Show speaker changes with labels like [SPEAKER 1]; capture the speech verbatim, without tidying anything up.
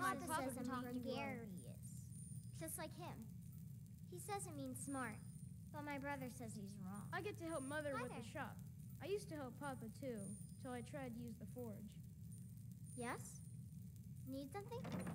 [SPEAKER 1] my
[SPEAKER 2] Papa
[SPEAKER 1] papa
[SPEAKER 2] says I'm
[SPEAKER 1] talking
[SPEAKER 2] gregarious. Just like him. He says it means smart, but my brother says he's wrong.
[SPEAKER 1] I get to help Mother
[SPEAKER 2] Hi
[SPEAKER 1] with
[SPEAKER 2] there.
[SPEAKER 1] the shop. I used to help Papa, too, till I tried to use the forge.
[SPEAKER 2] Yes? Need something?